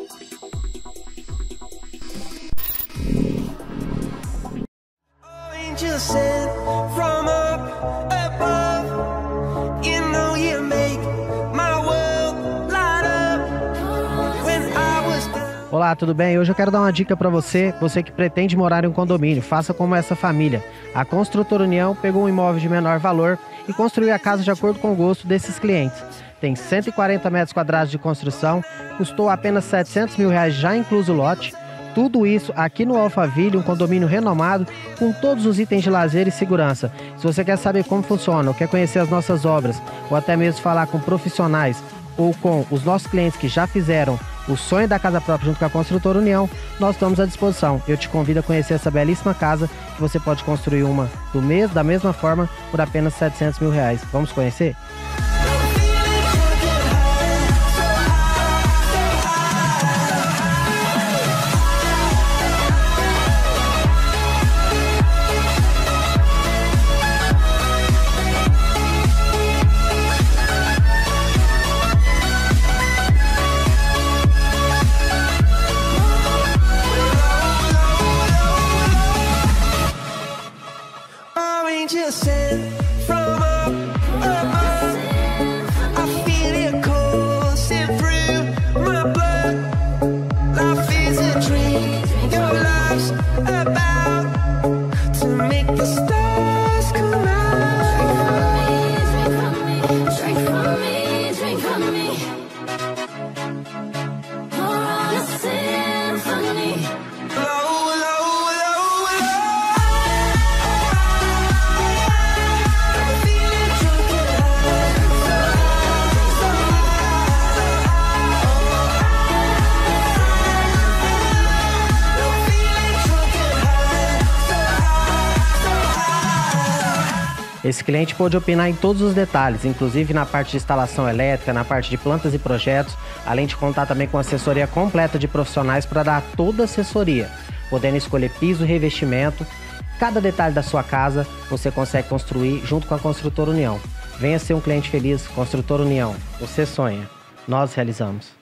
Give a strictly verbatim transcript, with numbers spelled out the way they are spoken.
Olá, tudo bem? Hoje eu quero dar uma dica para você, você que pretende morar em um condomínio. Faça como essa família. A Construtora União pegou um imóvel de menor valor e construiu a casa de acordo com o gosto desses clientes. Tem cento e quarenta metros quadrados de construção, custou apenas setecentos mil reais, já incluso o lote. Tudo isso aqui no Alphaville, um condomínio renomado com todos os itens de lazer e segurança. Se você quer saber como funciona, ou quer conhecer as nossas obras, ou até mesmo falar com profissionais ou com os nossos clientes que já fizeram o sonho da casa própria junto com a Construtora União, nós estamos à disposição. Eu te convido a conhecer essa belíssima casa, que você pode construir uma do mesmo, da mesma forma por apenas setecentos mil reais. Vamos conhecer? Esse cliente pôde opinar em todos os detalhes, inclusive na parte de instalação elétrica, na parte de plantas e projetos, além de contar também com assessoria completa de profissionais para dar toda a assessoria, podendo escolher piso e revestimento. Cada detalhe da sua casa você consegue construir junto com a Construtora União. Venha ser um cliente feliz. Construtora União, você sonha, nós realizamos.